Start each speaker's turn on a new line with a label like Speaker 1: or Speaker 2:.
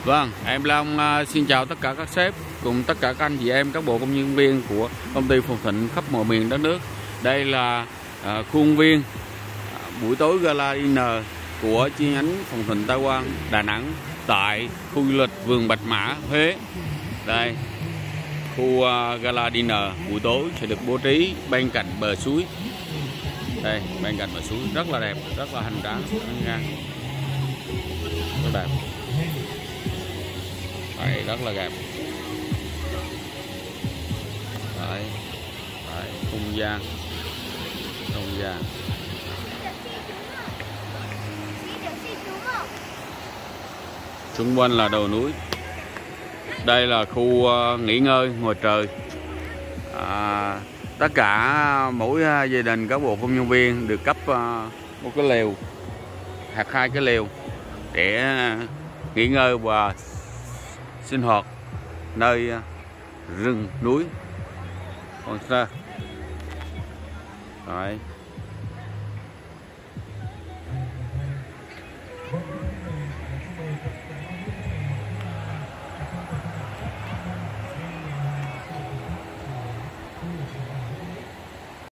Speaker 1: Vâng, em Long xin chào tất cả các sếp cùng tất cả các anh chị em, các bộ công nhân viên của công ty Phồn Thịnh khắp mọi miền đất nước. Đây là khuôn viên buổi tối gala dinner của chi nhánh Phồn Thịnh Tây Quan Đà Nẵng tại khu du lịch Vườn Bạch Mã, Huế. Đây, khu gala dinner buổi tối sẽ được bố trí bên cạnh bờ suối. Đây, bên cạnh bờ suối rất là đẹp, rất là hoành tráng, rất đẹp. Đây, rất là đẹp. Đấy, không gian xung quanh là đồi núi. Đây là khu nghỉ ngơi ngoài trời. Tất cả mỗi gia đình các bộ công nhân viên được cấp một cái lều hoặc 2 cái lều để nghỉ ngơi và sinh hoạt nơi rừng núi Hoàng Sa. Đấy.